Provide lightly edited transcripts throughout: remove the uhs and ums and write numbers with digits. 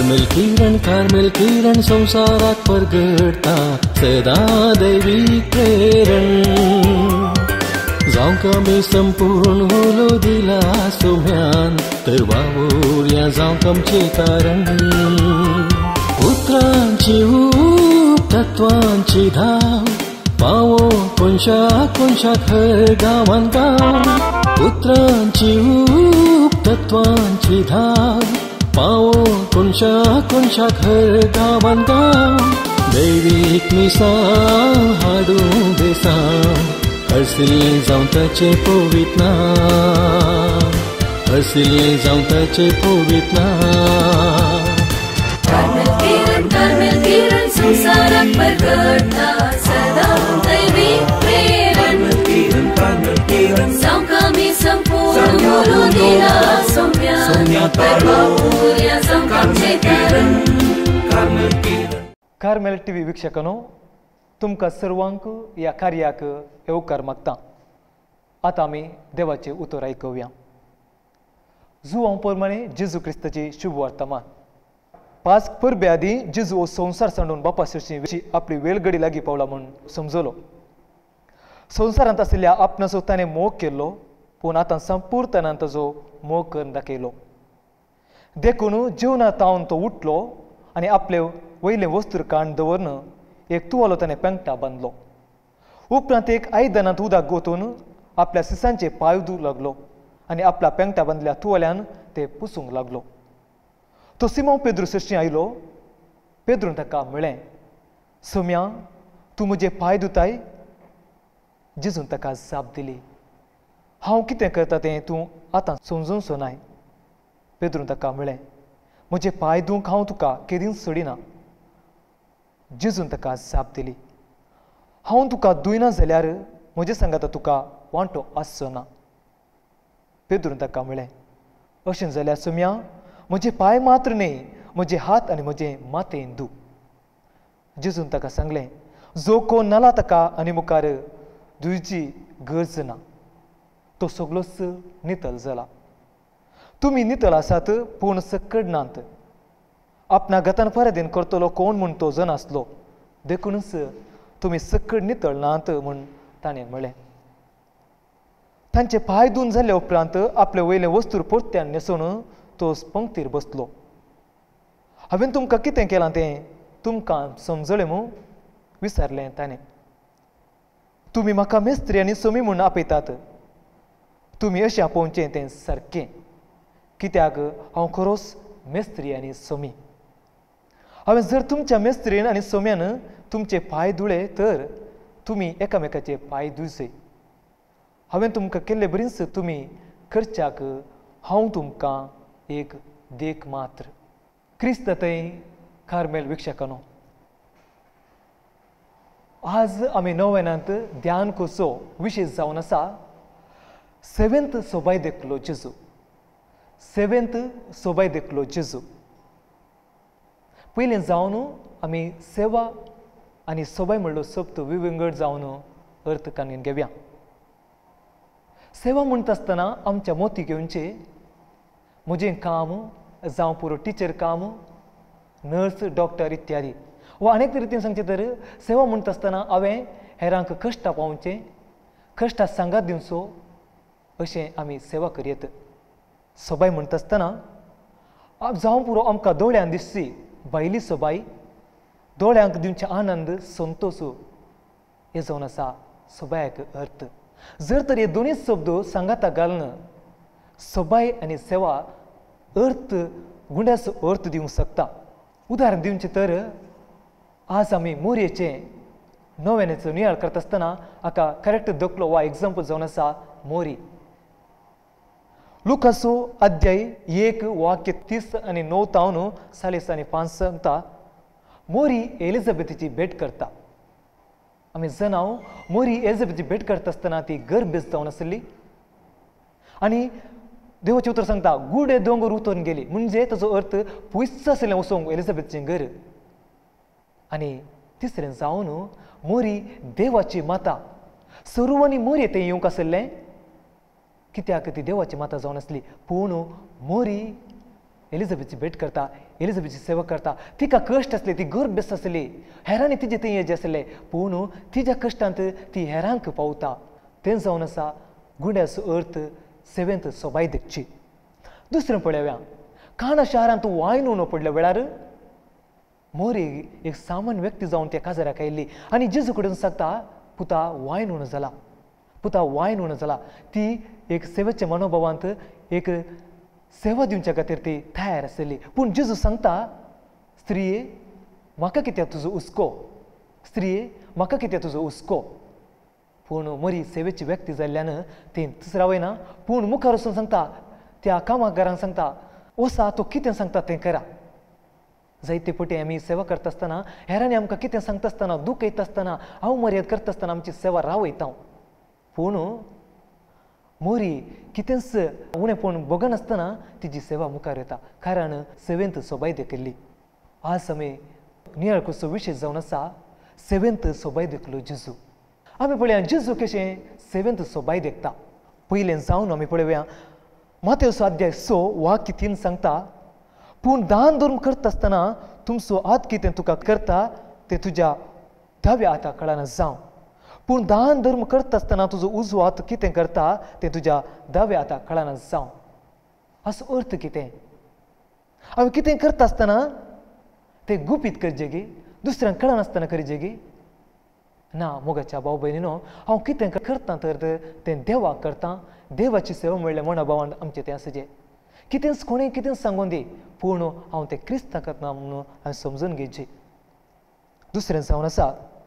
Carmel किरण संसारात परगडता सदा दैवीक प्रेरण जावंक आमी संपूर्ण होलो दिला सोम्यान तर वावुरया जावंक आमचें कारण उतरांची ऊब तत्वांची धाव पावो कोणशाक हर गांवान गांव उतरांची ऊब तत्वांची धाव पावो कोणशाक हर गांवान गांव दैवीक मिसां हाडूं बेसां हरसिल्लें जावं ताचें पवित्र नांव हरसिल्लें जावं ताचें पवित्र नांव कार्मेल किरण संसाराक परगडता सदा दैवीक प्रेरण जावंक आमी संपूर्ण होलो दिला सोम्या तर वावुरया जावंक आमचें कारण कार्मेल टीव्ही वीक्षकांनो तुमकां सर्वांक ह्या कार्याक येवकार मागता. आतां आमी देवाचें उतर आयकुया. जुवां प्रमाणे जेजू क्रिस्ताची शुभ वर्तमान. 5 परबे आदीं जेजू हो संवसार सांडून बापा शिरशी आपली वेलगडी लागीं पावला म्हूण समजलो. संवसारांत आशिल्ल्या आपणाचो ताणें मोग केल्लो पूण आतां संपूर्णपणान ताचो मोग करून दाखयलो. देखून जेवणां तावन तो उठलो आनी आपले वयले वस्त्र काण दवरन एक तुवालो ताणें पेंगटा बांदलो. उपरांत एक आयदनांत उदक गोतून आपल्या सिसांचे पांय धुवूंक लागलो आनी आपल्या पेंगटा बांदल्या तुवाल्यान ते पुसूंक लागलो. तो सिमोन पेद्रू शिरशी आयलो. पेद्रून ताका म्हळें, सोम्या तूं म्हजे पांय धुताय? जेजून ताका जाप दिली, हांव कितें करता तें तूं आतां समजूंक नाय. पेद्रून ताका म्हळें, म्हजे पांय धुवंक हांव तुका केदींच सोडिना. जेजून ताका जाप दिली, हांव तुका धुयना जाल्यार म्हजे सांगाता तुका वांटो आसचो ना. पेद्रून ताका म्हळें, अशें जाल्यार सोम्या म्हजे पांय मात्र न्ही म्हजे हात आनी म्हजे माथेन धू. जेजून ताका सांगलें, जो कोण नाला ताका आनी मुखार धुयची गरज ना. तो सगळोच नितळ जाला. तुमी नितळ आसात पूण सक्कड नात. आपणा गतान फारेदेन करतलो कोण म्हूण तो जन आसलो देखूनच तुमी सक्कड नितळ नात म्हूण ताणें म्हळें. तांचे पांय धुवन जाल्या उपरांत आपले वयले वस्त्र परत्यान न्हेसोवन तो पंक्तीर बसलो. हांवें तुमकां कितें केलां तें तुमकां समजलें मूं विचारलें ताणें. तुमी म्हाका मेस्त्री आनी सोमी म्हूण आपयतात. तुमी अशें आपोवचें तें सारकें, कित्याक हांव खरोच मेस्त्री आनी सोमी. हांवें जर तुमच्या मेस्त्रीन आनी सोम्यान तुमचे पांय धुळे तर तुमी एकामेकाचे पांय धुयचे. हांवें तुमकां केल्ले बरींच तुमी करच्याक हांव तुमकां एक देख मात्र. क्रिस्त थंय कार्मेल वीक्षकांनो, आज आमी नोवेनांत ध्यान कसो विशेश जावन आसा सेवेंथ सोबाय देखलो जेजू. सेवेंथ सोबाय देखलो जेजू. पयलें जावन आमी सेवा आनी सोबाय म्हणलो शब्द विंगड जावन अर्थ काणून घेवया. सेवा म्हणटा आसतना आमच्या मोती घेवचे. म्हजें काम जावं पुरो टिचर काम, नर्स, डॉक्टर इत्यादी वा अनेक रितीन सांगचें तर सेवा म्हणटा आसतना हांवें हेरांक कश्ट पावोवचें, कश्टां सांगात दिवचो अशें आमी सेवा करयत. सोबाय म्हणटा आसतना जावं पुरो आमकां दोळ्यान दिसची भायली सोबाय, दोळ्यांक दिवचे आनंद, संतोश हे जावन आसा सोबायाक अर्थ. जर तर हे दोनूय शब्द सांगाता घालन सोबाय आनी सेवा अर्थ गुंड्याचो अर्थ दिवंक शकता. उदाहरण दिवचें तर आज आमी मोरयेचें नोवेनेचो नियाळ करता आसतना हाका करेक्ट दखलो वा एग्जाम्पल जावन आसा मोरी. लुकाचो अध्याय 1 वाक्य 30 आनी 9 तावन 40 आनी 5 सांगता मोरी एलिझाबेथीची भेट करता. आमी जाणाव मोरी एलिझाबेथीची भेट करता आसतना ती गर्भेस्त जावन आसली आनी देवाचें उतर सांगता गुडे दोंगर उतरून गेली म्हणजे ताचो अर्थ पुयस आशिल्लें वचोंक एलिझाबेथीचें घर. आनी तिसरें जावन मोरी देवाची माता. सर्वांनी मोरये थंय येवंक आसलें कित्याक ती देवाची माता जावन आसली. पूण मोरी एलिझाबेथीची भेट करता एलिझाबेथची सेवा करता तिका कश्ट असले ती गर्भ बेस आसली हेरांनी तिचे थंय हेजे आसले पूण तिच्या कश्टांत ती हेरांक पावता तें जावन आसा गुंड्याचो अर्थ सेवेंत सोबाय देखची दुसरें पळयव्या काना शारांत तूं वायन उणो पडल्या वेळार मोरी एक सामान्य व्यक्ती जावन त्या काजाराक आयिल्ली आनी जेजू कडेन सांगता पुता वायन उणो जाला पुता वायन उणो जाला ती एक सेवेच्या मनोभावांत एक सेवा दिवच्या खातीर ती तयार आसली पूण जेजू सांगता स्त्रिये म्हाका कित्याक तुजो हुस्को स्त्रिये म्हाका कित्याक तुजो हुस्को पूण मरी सेवेची व्यक्ती जाल्ल्यान ती रावयना पूण मुखार वचून सांगता त्या कामगारांक सांगता वसा तो कितें सांगता तें करा जायते पटी आमी सेवा करता आसतना हेरांनी आमकां कितें सांगता आसतना दूख येता आसतना हांव मर्याद करता आसतना आमची सेवा रावयता पूण मोरी कितेंच उणेपण बगनासतना तिची सेवा मुखार येता कारण सेवेंत सोबाय देखिल्ली आज आमी नियाळ कसो विशय जावन आसा सेवेंत सोबाय देखलो जेजू आमी पळया जेजू कशें सेवेंत सोबाय देखता पयलें जावन आमी पळोवया मातेवचो अध्याय 6 वाक्य 3 सांगता पूण दान धर्म करता आसतना तुमचो हात कितें तुका करता तें तुज्या दाव्या हाता कळना जावं पूण दान धर्म करता आसतना तुजो उजवो हात कितें करता तें तुज्या दाव्या हाता कळना जावं हाचो अर्थ कितें हांवें कितें करता आसतना तें गुपीत करचें गे दुसऱ्यांक कळनासतना करचें गे ना मोगाच्या भाव भयणीनो हांव कितें करता तर तें देवाक करता देवाची सेवा म्हणल्यार मनाभावान आमचें तें आसचें कितेंच कोणें कितें सांगून दी पूण हांव तें क्रिस्तांक करता म्हणून हांवें समजून घेवचें दुसरें जावन आसा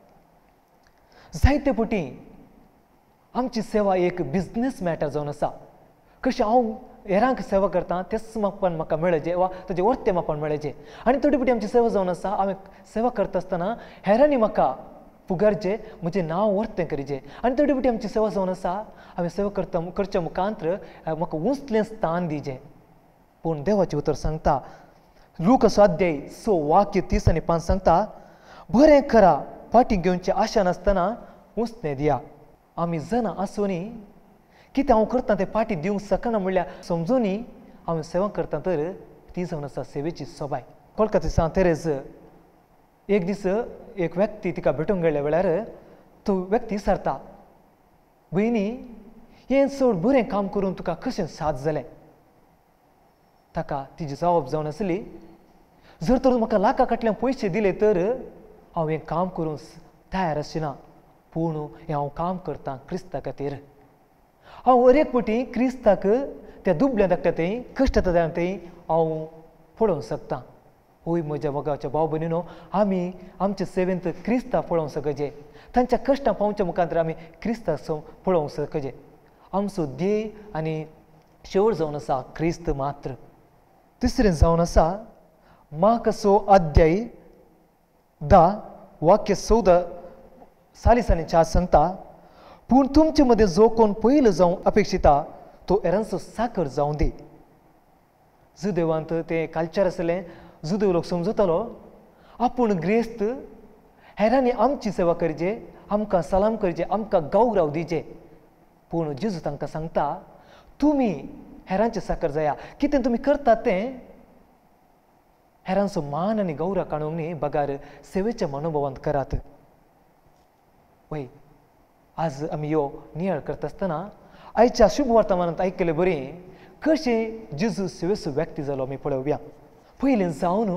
जायते पटी आमची सेवा एक बिजनेस मॅटर जावन आसा कशें हांव हेरांक सेवा करता तेच मापन म्हाका मेळचें वा ताजें वर्तें मापन मेळचें आनी थोडी पटी आमची सेवा जावन आसा हांवें सेवा करता आसतना हेरांनी म्हाका पुगारचें म्हजें नांव वर्तें करचें आनी थोडी पटी आमची सेवा जावन आसा हांवें सेवा करच्या मुखांतर म्हाका उंचलें स्थान दिजें पूण देवाचें उतर सांगता लूकाचो अध्याय 6 वाक्य 30 आनी 5 सांगता बरें करा फाटीं घेवचें आशा नासतना उंचलें दिया आमी जाणा आसुनी कितें हांव करता तें फाटीं दिवंक शकना म्हणल्यार समजुनी हांवें सेवा करता तर ती जावन आसा सेवेची सोबाय कोलकाता सांत तेरेज एक दीस एक व्यक्ती तिका भेटूंक गेल्या वेळार तो व्यक्ती विचारता भयणी हें चड बरें काम करून तुका कशें साद जालें ताका तिजी जबाब जावन आसली जर तर म्हाका लाखां फाटल्यान पयशे दिले तर हांव हें काम करूंक तयार आसना पूण हें हांव काम करतां क्रिस्ता खातीर हांव हर एक पटी क्रिस्ताक त्या दुबल्या धाकट्या थंय कश्ट येता थंय हांव पळोवंक शकतां होय म्हज्या मोगाच्या भाव भयणीनो आमी आमचे सेवेंत क्रिस्ता पळोवंक शकचें तांच्या कश्टां पावच्या मुखांतर आमी क्रिस्ताक पळोवंक शकचें आमचो ध्येय आनी शेवट जावन आसा क्रिस्त मात्र तिसरें जावन आसा मार्काचो अध्याय 10 वाक्य 14 40 आनी 4 सांगता पूण तुमचे मदें जो कोण पयलो जावं अपेक्षिता तो हेरांचो साकर जावं दी जुदेवांत तें कल्चर आसलें जुदेव लोक समजतालो आपूण ग्रेस्त हेरांनी आमची सेवा करचें आमकां सलाम करचें आमकां गौरव दिचें पूण जेजू तांकां सांगता तुमी हेरांचें साकर जाया कितें तुमी करतात तें हेरांचो मान आनी गौरव काडूंक न्ही बगार सेवेच्या मनोभावांत करात वय आज आमी यो नियाळ करता आसतना आयच्या शुभ वर्तमानांत आयकलें बरें कशें जेजू सेवेचो व्यक्ती जालो आमी पळोवया पयलें जावन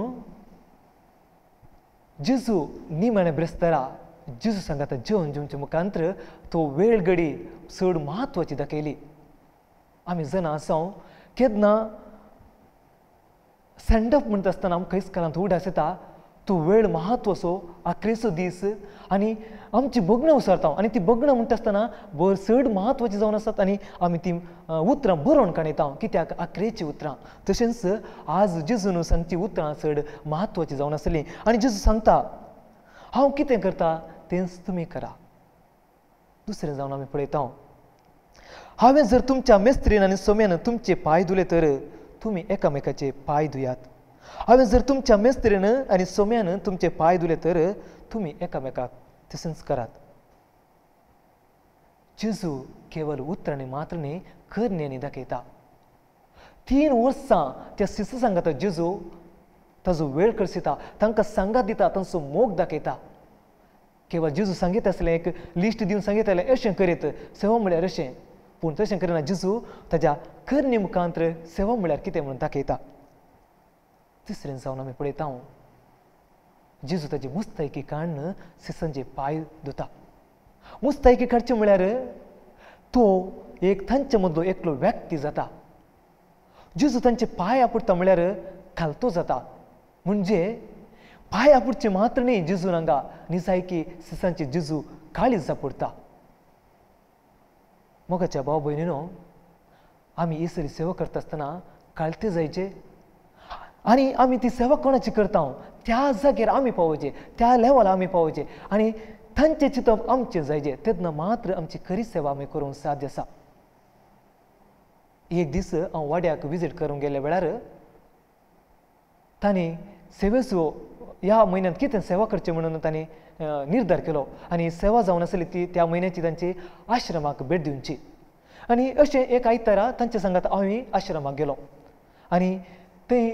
जेजू निमाणे ब्रेस्तारा जेजू सांगता जेवण जेवचे मुखांतर तो वेळ घडी चड म्हत्वाची दाखयली आमी जाणा आसा केन्ना सेंडअप म्हणटा आसतना आमकां खंयच कालांत उडास येता तो वेळ म्हत्वाचो आखरेचो दीस आनी आमची भग्नां उसरता आनी ती भग्नां म्हणटा आसतना चड म्हत्वाची जावन आसात आनी आमी ती उतरां बरोवन काणयता कित्याक आखरेची उतरां तशेंच आज जेजून सांगची उतरां चड म्हत्वाची जावन आसलीं आनी जेजू सांगता हांव कितें करता तेंच तुमी करा दुसरें जावन आमी पळयता हांवें जर तुमच्या मेस्त्रीन आनी सोम्यान तुमचे पांय धुले तर तुमी एकामेकाचे पांय धुयात हांवें जर तुमच्या मेस्त्रीन आनी सोम्यान तुमचे पांय धुले तर तुमी एकामेकाक तशेंच करात जेजू केवळ उतरांनी मात्र न्ही करण्यांनी दाखयता 3 वर्सां त्या शिशू सांगता जेजू ताजो वेळ करसिता तांकां सांगात दिता तांचो मोग दाखयता केवळ जेजू सांगीत आसलें एक लिस्ट दिवन सांगितलें अशें करीत सेवा म्हळ्यार अशें पूण तशें करिना जेजू ताज्या करणी मुखांतर सेवा म्हळ्यार कितें म्हणून दाखयता तिसरें जावन आमी पळयता जेजू ताजी मुस्तायकी काडून शिसांचे पांय धुता मुस्तायकी काडचें म्हळ्यार तो एक तांचे मदलो एकलो व्यक्ती जाता जेजू तांचे पांय आपडटा म्हळ्यार खालतो जाता म्हणजे पांय आपडचे मात्र न्ही जेजू हांगा निसायकी शिसांची जेजू काळीज आपडटा मोगाच्या भाव भयणीनो आमी इसरी सेवा करता आसतना काळते जायचे आनी आमी ती सेवा कोणाची करता त्या जाग्यार आमी पावोवचे त्या लेवलार आमी पावोवचे आनी तांचें चिंतप आमचें जायचें तेन्ना मात्र आमची खरी सेवा आमी करूंक साध्य आसा एक दीस हांव वाड्याक विजीट करूंक गेल्या वेळार तांणी सेवेचो ह्या म्हयन्यांत कितें सेवा करचें म्हणून तांणी निर्धार केलो आनी सेवा जावन आसली ती त्या म्हयन्याची तांची आश्रमाक भेट दिवची आनी अशें एक आयतारा तांचे सांगात हांव आश्रमाक गेलो आनी थंय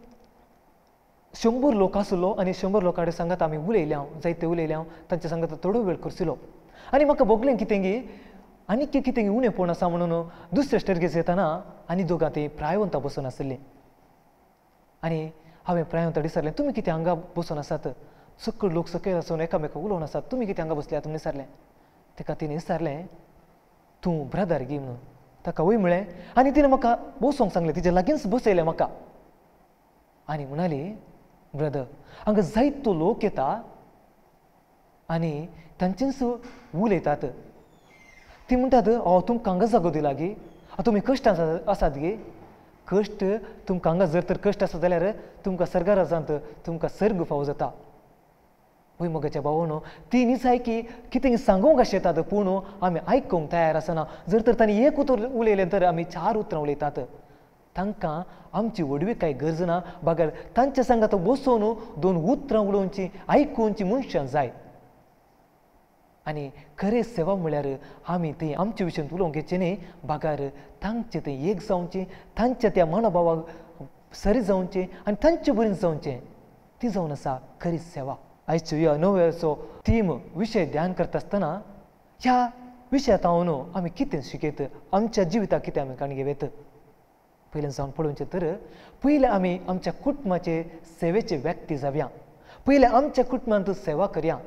100 लोक आसलो आनी 100 लोकां कडेन सांगात आमी उलयले जायते उलयले तांचे सांगात थोडो वेळ करसिलो आनी म्हाका भोगलें कितें गी आनी कितें उणेंपण आसा म्हणून दुसऱ्या स्टेर्गेस येताना आनी दोगां तीं प्रायवंतां बसून आसलीं आनी हांवें प्रायवंतां विचारलें तुमी कितें हांगा बसून आसात सकयल लोक सकयल आसून एकामेकाक उलोवन आसात तुमी कितें हांगा बसल्यात म्हणून विचारलें ताका तिणें विचारलें तूं ब्रदर गी म्हणून ताका वय म्हळें आनी तिणें म्हाका बसोवंक सांगलें तिचे लागींच बसयलें म्हाका आनी म्हणाली ब्रदर हांगा जायतो लोक येता आनी तांचेच उलयतात ती म्हणटात तुमकां हांगा जागो दिला गी तुमी कश्ट आसात गे कश्ट तुमकां हांगा जर तर कश्ट आसा जाल्यार तुमकां सर्गा राजांत तुमकां सर्ग फावो जाता वय मोगाच्या भावानो ती निसायकी कितें सांगूंक अशें येतात पूण आमी आयकूंक तयार आसना जर तर तांणी एक उतर उलयलें तर आमी 4 उतरां उलयतात तांकां आमची वडवीकाय गरज ना बागर तांच्या सांगात बसून 2 उतरां उलोवची आयकूंची मनशां जाय आनी खरें सेवा म्हळ्यार आमी थंय आमचे विशयेंत उलोवंक घेवचें न्ही बागार तांचे थंय एक जावचें तांच्या त्या मनोभावाक सरी जावचें आनी तांचे बरें जावचें ती जावन आसा खरी सेवा आयचो ह्या नव्याचो थीम विशय ध्यान करता आसतना ह्या विशयांत हांव आमी कितें शिकयत आमच्या जिविताक कितें आमी काण घेवत पयलें जावन पळोवचें तर पयलें आमी आमच्या कुटुंबाचे सेवेचे व्यक्ती जावया पयलें आमच्या कुटुंबांत सेवा करया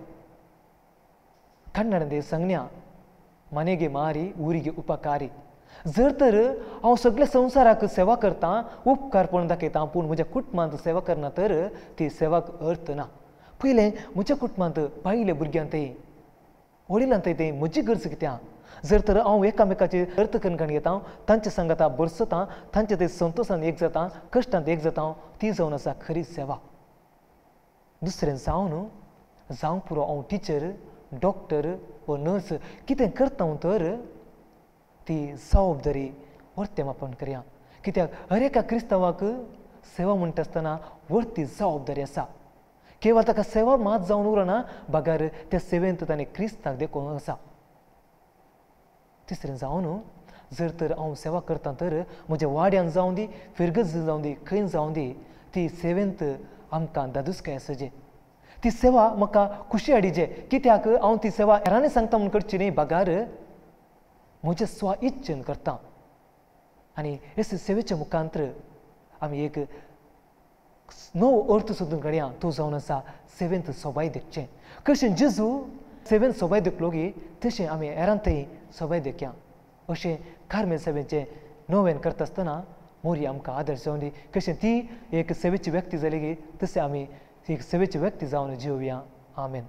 कन्नडे संज्ञा मनेगे मारी ऊरिगे उपकारी जर तर हांव सगळ्या संवसाराक सेवा करता उपकारपण दाखयता पूण म्हज्या कुटुंबांत सेवा करना तर ती सेवाक अर्थ ना पयलें म्हज्या कुटुंबांत बायल्या भुरग्यांतय वडिलांतय म्हजी गरज कित्याक जर तर हांव एकामेकाचे अर्थ कणकण घेता तांचे सांगात बरसता तांचे ते संतोशान एक जाता कश्टांत एक जाता ती जावन आसा खरी सेवा दुसरें जावंक पुरो हांव टिचर डॉक्टर व नर्स कितें करता तर ती जबाबदारी वर्ते मापन करया कित्याक हर एका क्रिस्तांवाक सेवा म्हणटा आसतना वर्ती जबाबदारी आसा केवळ ताका सेवा मात जावन उरना बागार त्या सेवेंत ताणें क्रिस्ताक देखून आसा तिसरें जावन जर तर हांव सेवा करता तर म्हज्या वाड्यान जावं दी फिरगत जावं दी खंय जावं दी ती सेवेंत आमकां दादूसकाय आसचे ती सेवा म्हाका खुशी हाडिचे कित्याक हांव ती सेवा हेरांनी सांगता म्हूण करची न्ही बागार म्हज्या स्व इच्छेन करता आनी हे सेवेच्या मुखांतर आमी एक नवो अर्थ सोदून काडया तो जावन आसा सेवेंत सोबाय देखचें कशें जेजू सेवेंत सोबाय देखलो गी तशें आमी हेरांतय सोबाय देखया अशें कार्मेल सेवेचें नवें करता आसतना मोरी आमकां आदर जावन दी कशें ती एक सेवेची व्यक्ती जाली गी तशें आमी एक सेवेची व्यक्ती जावन जिवया आमेन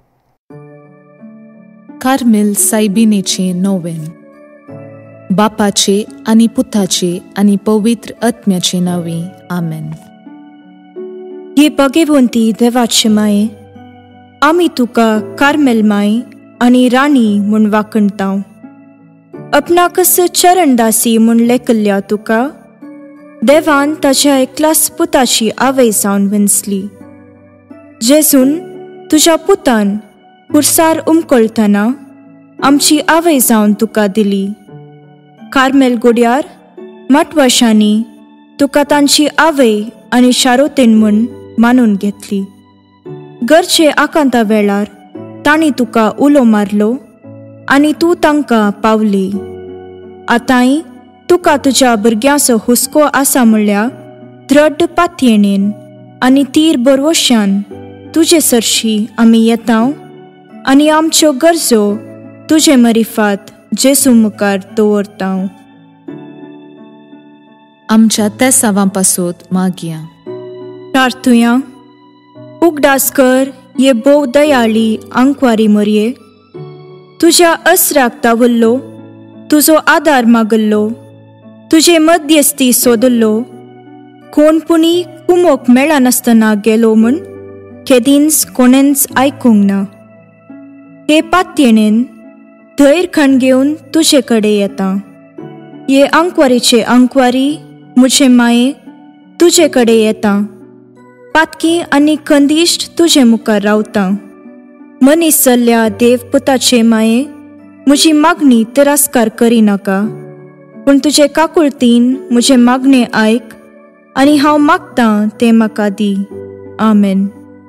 कार्मेल सायबिनेचे नोवेन बापाचे आनी पुताचे आनी पवित्र आत्म्याचे नांवे आमेन हे भगवंती देवाचे माये आमी तुका कार्मेल माय आनी राणी म्हूण वाखणटाव आपणाकच चरणदासी म्हूण लेखल्या तुका देवान ताच्या एकल्याच पुताची आवय जावन विंचली जेजून तुज्या पुतान खुर्सार उमकळटना आमची आवय जावन तुका दिली कार्मेल गोड्यार 8 वर्सांनी तुका तांची आवय आनी शारोतेन म्हूण मानून घेतली. घरचे आकांता वेळार तांणी तुका उलो मारलो आनी तूं तांकां पावली. आतांय तुका तुज्या भुरग्यांचो हुस्को आसा म्हणल्यार दृढ पातयेणेन आनी तीर बरवश्यान तुजे सरशी आमी येता आनी आमच्यो गरजो तुजे मरिफात जेसू मुखार दवरता. आमच्या त्या सावांपासून मागया. प्रार्थुया. उगडास कर ये भोव दयाळी आंकवारी मरये. तुज्या अस्राक तावल्लो, तुजो आदार मागल्लो, तुजे मध्यस्थी सोदल्लो, कोणपुणी कुमोक मेळनासतना गेलो म्हूण केदींच कोणेंच आयकूंक ना. हे पातयेणेन धैर्य खण घेवन तुजे कडेन येता. ये आंकवारीचे आंकवारी मुझे माये तुजे कडेन येता. पातकी आनी खंदिश्ट तुजे मुखार रावता. मनीस जाल्ल्या देवपुताचे माये म्हजी मागणी तिरस्कार करिनाका, पूण तुजे काकुळतीन म्हजे मागणे आयक आनी हांव मागतां तें म्हाका दी. आमेन.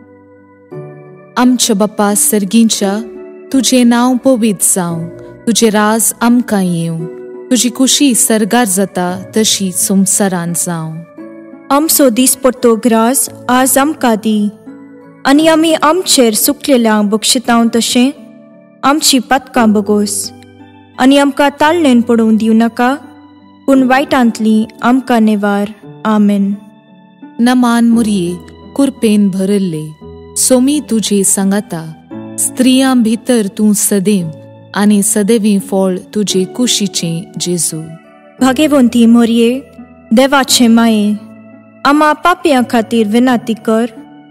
आमच्या बापा सर्गींच्या, तुझे नांव पवित्र जावं, तुझे राज आमकां येवं, तुजी खुशी सरगार जाता तशी संवसारांत जावं. आमचो दिसपट्टो ग्रास आज आमकां दी आनी आमी आमचेर सुकलेल्यांक बक्षितांव तशें आमची पातकां बगोस आनी आमकां ताळणेन पडूंक दिवं नाका, पूण वायटांतली आमकां नेवार. आमेन. नमान मुरये कुरपेन भरल्ले, सोमी तुजे सांगाता, स्त्रियां भितर तूं सदैव आनी सदैवी फळ तुजे कुशीचे जेजू. भाग्यवंती मोरये, देवाचे माये, आम्हा पापयां खातीर विनाती कर,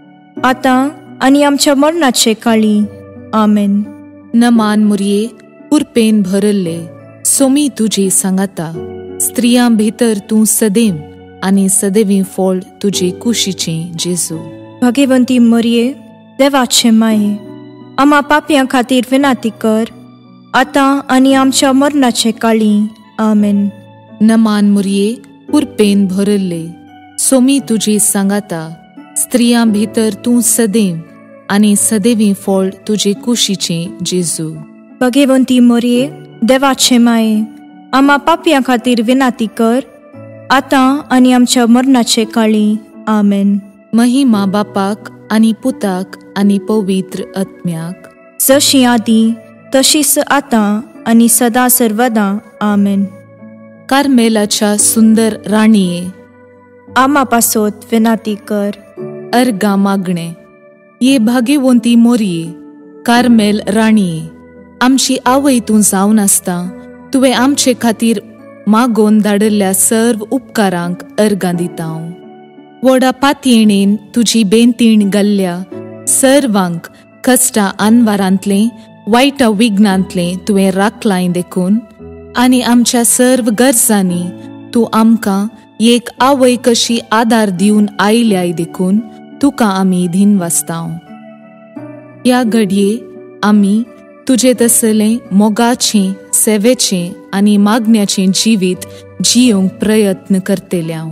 आतां आनी आमच्या मरणाचे काळी. आमेन. नमान मुरये कुरपेन भरल्ले, सोमी तुजे सांगाता, स्त्रियां भितर तूं सदैव आनी सदैवी फळ तुजे कुशीचे जेजू. भाग्यवंती मोरये, देवाचे माये, आम्हा पापयां खातीर विनाती कर, आतां आनी आमच्या मरणाचे काळी. आमेन. नमान मुरये कुरपेन भरल्ले, सोमी तुजे सांगाता, स्त्रियां भितर तूं सदैव आनी सदैवी फळ तुजे कुशीचे जेजू. भाग्यवंती मोरये, देवाचे माये, आम्हा पापयां खातीर विनाती कर, आतां आनी आमच्या मरणाचे काळी. आमेन. महिमा बापाक आनी पुताक आनी पवित्र आत्म्याक, जशी आदी तशीच आतां आनी सदा सर्वदा. आमेन. कार्मेलाच्या सुंदर राणीये, आम्हा पासोत विनाती कर. अर्गा मागणे. ये भाग्यवंती मोरये, कार्मेल राणीये, आमची आवय तूं जावन आसता, तुवें आमचे खातीर मागोवन धाडल्ल्या सर्व उपकारांक अर्गां दिता. व्हडा पातयेणेन तुजी बेंतीण घाल्ल्या सर्वांक कश्टां आनवारांतले वायटा विघ्नांतले तुवें राखलाय देखून, आनी आमच्या सर्व गरजांनी तूं आमकां एक आवय कशी आदार दिवन आयल्याय देखून तुका आमी दिनवासतां. ह्या घडये आमी तुजे तसले मोगाचें, सेवेचें आनी मागण्याचें जिवीत जियोंक प्रयत्न करतल्या.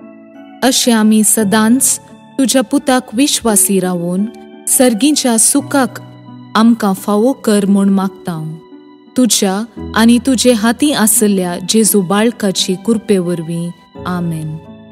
अशें आमी सदांच तुज्या पुताक विश्वासी रावून सर्गीच्या सुखाक आमकां फावो कर म्हूण मागतां. तुज्या आनी तुजे हाती आसल्या जेजू बाळकाची कृपे वरवीं. आमेन.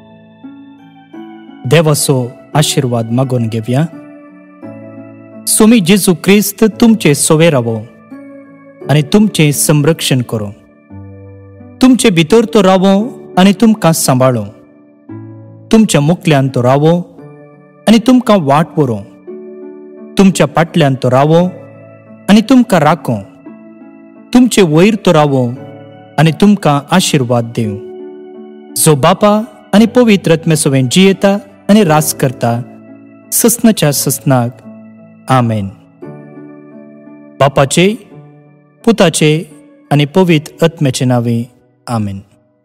देवाचो आशीर्वाद मागून घेवया. सोमी जेजू क्रिस्त तुमचे सोवे रावो आनी तुमचे संरक्षण करो. तुमचे भितर तो रावो आनी तुमकां सांबाळो. तुमच्या मुखल्यान तो रावो आनी तुमकां वाट व्हरो. तुमच्या फाटल्यान तो रावो आनी तुमकां राखो. तुमचे वयर तो रावो आनी तुमकां आशीर्वाद दिवं. जो बापा आनी पवित्र आत्मे सोबेन जियेता आनी रास करता ससनाच्या ससनाक. आमेन. बापाचे, पुताचे आनी पवित्र आत्म्याचे नावे. आमेन.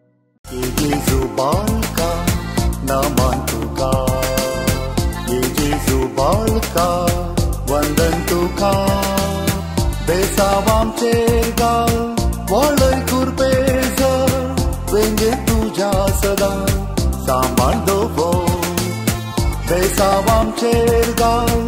वंदन तुका बेसावांचेर घाल वळय कुरपेज वेंगे तुज्या सदा सांबाळ दवर बेसांव आमचेर घाल